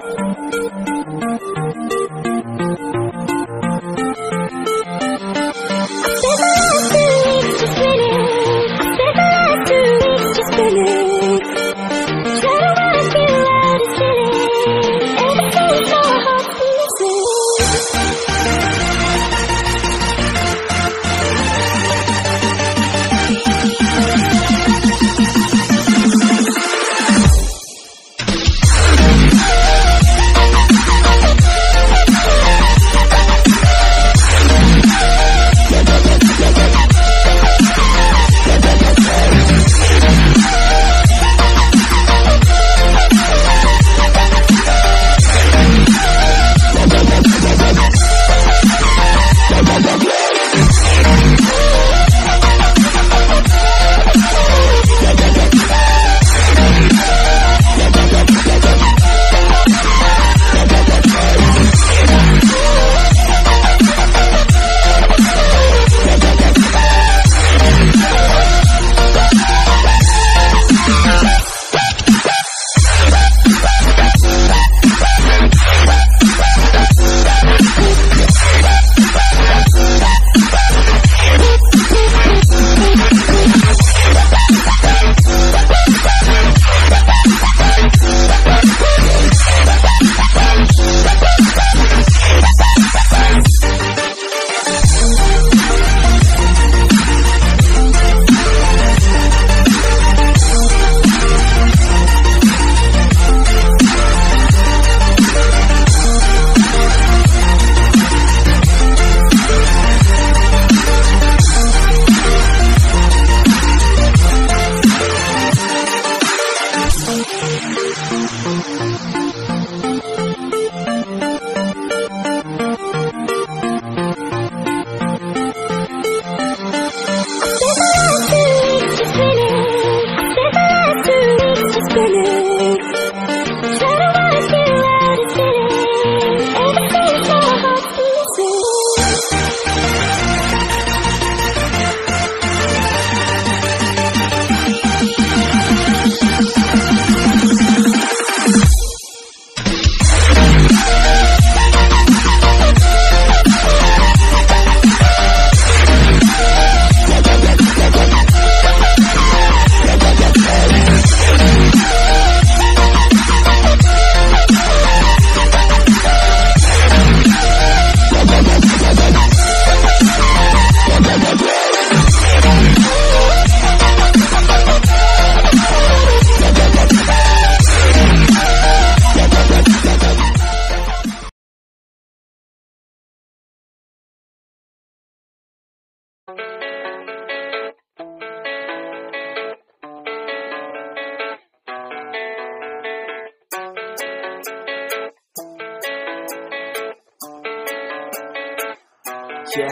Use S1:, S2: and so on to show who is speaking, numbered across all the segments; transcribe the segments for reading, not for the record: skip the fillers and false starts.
S1: Yeah,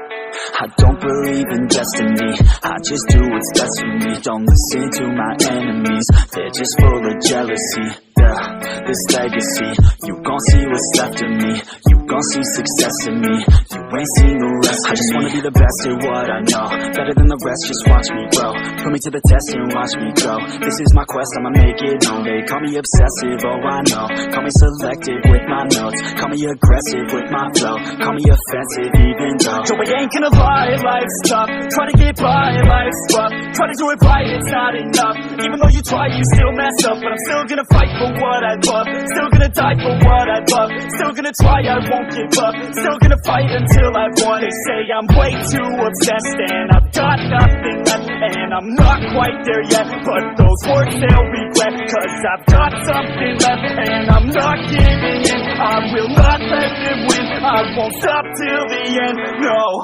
S1: I don't believe in destiny, I just do what's best for me. Don't listen to my enemies, they're just full of jealousy. Yeah, this legacy, you gon' see what's left of me. You gon' see success in me, you ain't seen the rest of me. I just wanna be the best at what I know, better than the rest, just watch me grow. Put me to the test and watch me grow. This is my quest, I'ma make it known. They call me obsessive, oh I know. Call me selective with my notes, call me aggressive with my flow, call me offensive even though so I ain't gonna lie, life's tough. Try to get by, life's rough. Try to do it right, it's not enough. Even though you try, you still mess up. But I'm still gonna fight for what I love, still gonna die for what I love, still gonna try, I won't give up, still gonna fight until I've won. They say I'm way too obsessed and I've got nothing left, and I'm not quite there yet, but those words they'll regret, cause I've got something left and I'm not giving in. I will not let them win, I won't stop till the end, no.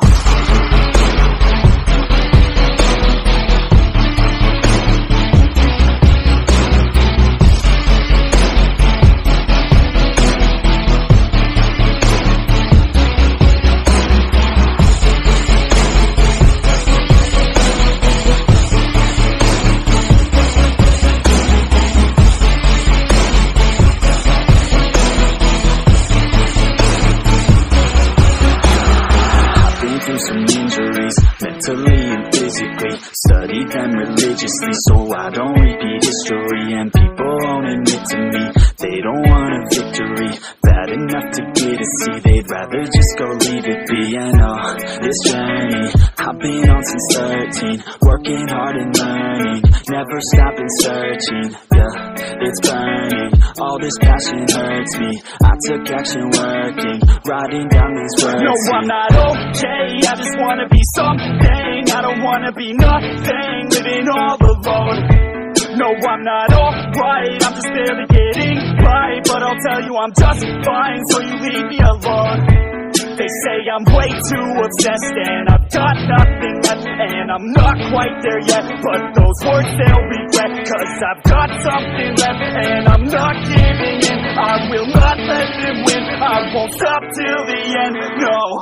S1: Mentally and physically, study them religiously so I don't repeat history. And people won't admit to me They don't want a victory, bad enough to get a C. They'd rather just go leave it be. I know this journey I've been on since 13, working hard and learning, never stopping searching. Yeah, it's burning, all this passion hurts me. I took action working, writing down these words. No, I'm not okay, I just wanna be something. I don't wanna be nothing, living all alone. No, I'm not alright, I'm just barely getting right. But I'll tell you I'm just fine, so you leave me alone. They say I'm way too obsessed and I've got nothing left, and I'm not quite there yet, but those words they'll regret, cause I've got something left and I'm not giving in. I will not let them win, I won't stop till the end, no.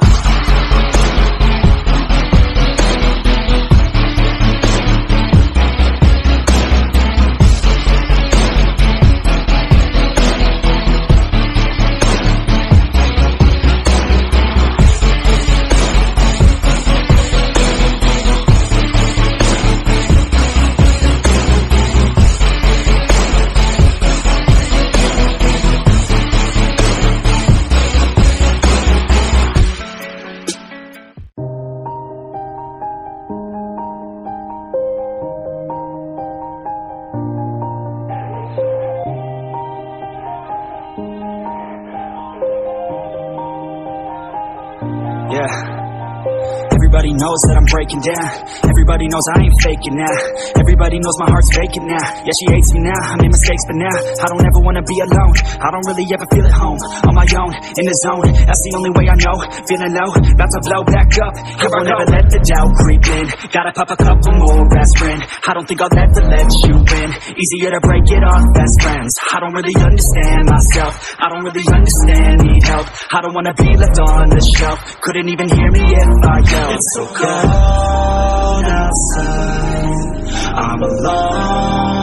S1: Yeah, everybody knows that I'm breaking down. Everybody knows I ain't faking now. Everybody knows my heart's vacant now. Yeah, she hates me now, I made mistakes but now I don't ever wanna be alone. I don't really ever feel at home, on my own, in the zone. That's the only way I know, feeling low, about to blow back up. Here I never let the doubt creep in. Gotta pop a couple more aspirin. I don't think I'll ever let you in. Easier to break it off best friends. I don't really understand myself, I don't really understand, need help. I don't wanna be left on the shelf. Couldn't even hear me if I yelled. It's so cold outside, I'm alone